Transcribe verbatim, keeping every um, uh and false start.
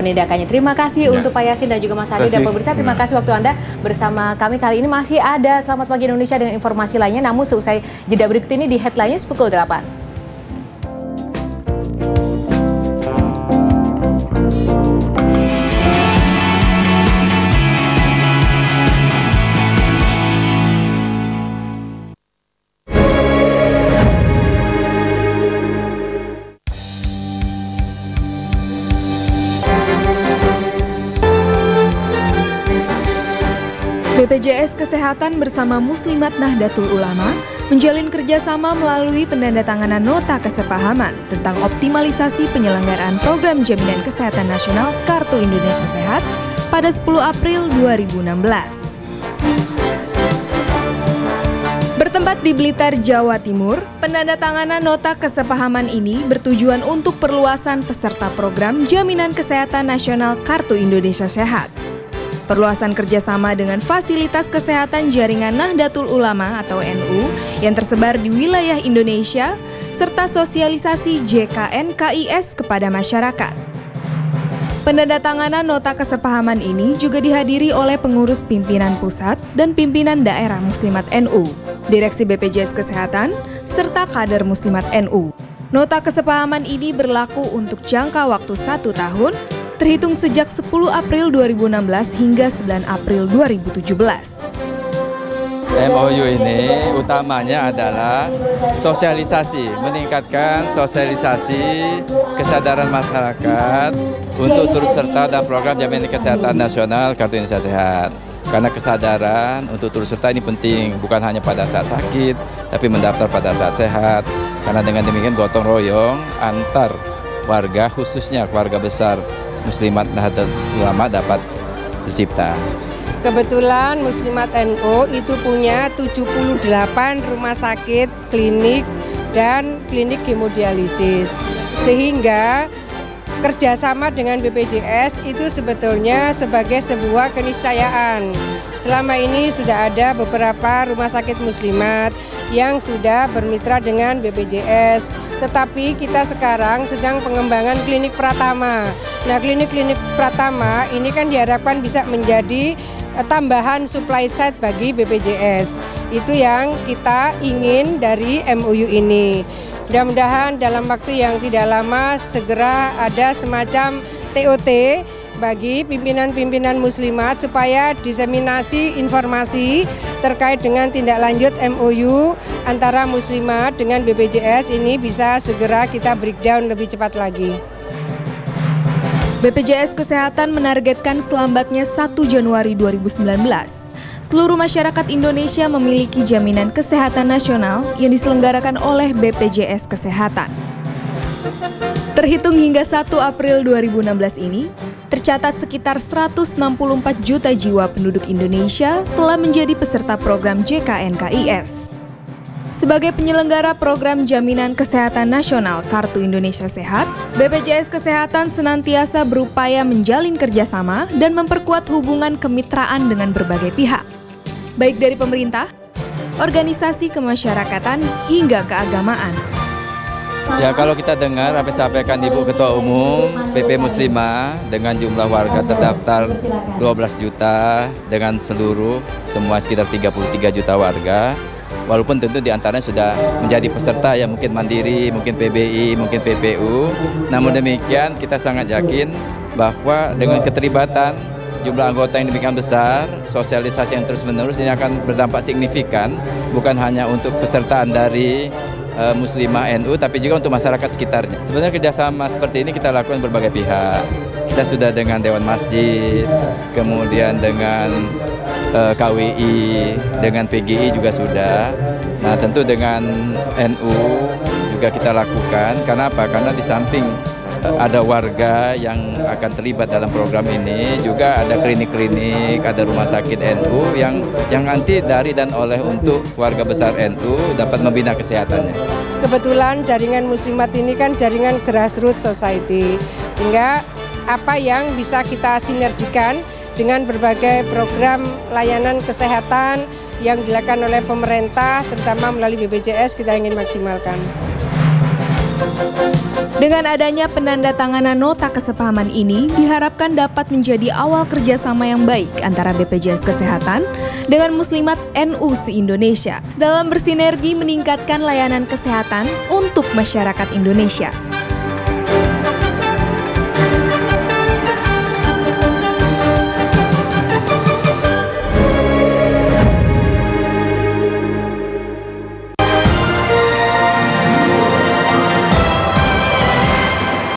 penindakannya. Terima kasih ya. Untuk Pak Yasin dan juga Mas Adi dan pemirsa. Terima kasih waktu Anda bersama kami kali ini. Masih ada Selamat Pagi Indonesia dengan informasi lainnya. Namun seusai jeda berikut ini di Headline News pukul delapan. B P J S Kesehatan bersama Muslimat Nahdlatul Ulama menjalin kerjasama melalui pendandatanganan nota kesepahaman tentang optimalisasi penyelenggaraan program Jaminan Kesehatan Nasional Kartu Indonesia Sehat pada sepuluh April dua ribu enam belas. Bertempat di Blitar, Jawa Timur, pendandatanganan nota kesepahaman ini bertujuan untuk perluasan peserta program Jaminan Kesehatan Nasional Kartu Indonesia Sehat. Perluasan kerjasama dengan fasilitas kesehatan jaringan Nahdlatul Ulama atau N U yang tersebar di wilayah Indonesia, serta sosialisasi J K N K I S kepada masyarakat. Pendandatanganan nota kesepahaman ini juga dihadiri oleh pengurus pimpinan pusat dan pimpinan daerah Muslimat N U, Direksi B P J S Kesehatan, serta kader Muslimat N U. Nota kesepahaman ini berlaku untuk jangka waktu satu tahun, terhitung sejak sepuluh April dua ribu enam belas hingga sembilan April dua ribu tujuh belas. M O U ini utamanya adalah sosialisasi, meningkatkan sosialisasi kesadaran masyarakat untuk turut serta dalam program Jaminan Kesehatan Nasional Kartu Indonesia Sehat. Karena kesadaran untuk turut serta ini penting, bukan hanya pada saat sakit, tapi mendaftar pada saat sehat. Karena dengan demikian gotong royong antar warga, khususnya keluarga besar Muslimat Nahdlatul Ulama dapat tercipta. Kebetulan Muslimat N U itu punya tujuh puluh delapan rumah sakit, klinik, dan klinik hemodialisis. Sehingga kerjasama dengan B P J S itu sebetulnya sebagai sebuah keniscayaan. Selama ini sudah ada beberapa rumah sakit muslimat yang sudah bermitra dengan B P J S. Tetapi kita sekarang sedang pengembangan klinik Pratama. Nah, klinik-klinik Pratama ini kan diharapkan bisa menjadi tambahan supply side bagi B P J S. Itu yang kita ingin dari M O U ini. Mudah-mudahan dalam waktu yang tidak lama segera ada semacam T O T bagi pimpinan-pimpinan muslimat supaya diseminasi informasi terkait dengan tindak lanjut M O U antara muslimat dengan B P J S ini bisa segera kita breakdown lebih cepat lagi. B P J S Kesehatan menargetkan selambatnya satu Januari dua ribu sembilan belas. Seluruh masyarakat Indonesia memiliki jaminan kesehatan nasional yang diselenggarakan oleh B P J S Kesehatan. Terhitung hingga satu April dua ribu enam belas ini, tercatat sekitar seratus enam puluh empat juta jiwa penduduk Indonesia telah menjadi peserta program J K N K I S. Sebagai penyelenggara program Jaminan Kesehatan Nasional Kartu Indonesia Sehat, B P J S Kesehatan senantiasa berupaya menjalin kerjasama dan memperkuat hubungan kemitraan dengan berbagai pihak, baik dari pemerintah, organisasi kemasyarakatan, hingga keagamaan. Ya, kalau kita dengar apa yang disampaikan Ibu Ketua Umum P P Muslimah dengan jumlah warga terdaftar dua belas juta dengan seluruh semua sekitar tiga puluh tiga juta warga. Walaupun tentu diantaranya sudah menjadi peserta ya, mungkin mandiri, mungkin P B I, mungkin P P U. Namun demikian kita sangat yakin bahwa dengan keterlibatan jumlah anggota yang demikian besar, sosialisasi yang terus-menerus ini akan berdampak signifikan, bukan hanya untuk pesertaan dari uh, Muslimah N U, tapi juga untuk masyarakat sekitarnya. Sebenarnya kerjasama seperti ini kita lakukan berbagai pihak. Kita sudah dengan Dewan Masjid, kemudian dengan uh, K W I, dengan P G I juga sudah. Nah, tentu dengan N U juga kita lakukan. Karena apa? Karena di samping uh, ada warga yang akan terlibat dalam program ini, juga ada klinik-klinik, ada rumah sakit N U yang yang nanti dari dan oleh untuk warga besar N U dapat membina kesehatannya. Kebetulan jaringan muslimat ini kan jaringan grassroots society, sehingga apa yang bisa kita sinergikan dengan berbagai program layanan kesehatan yang dilakukan oleh pemerintah, terutama melalui B P J S, kita ingin maksimalkan. Dengan adanya penandatanganan nota kesepahaman ini, diharapkan dapat menjadi awal kerjasama yang baik antara B P J S Kesehatan dengan Muslimat N U se-Indonesia dalam bersinergi meningkatkan layanan kesehatan untuk masyarakat Indonesia.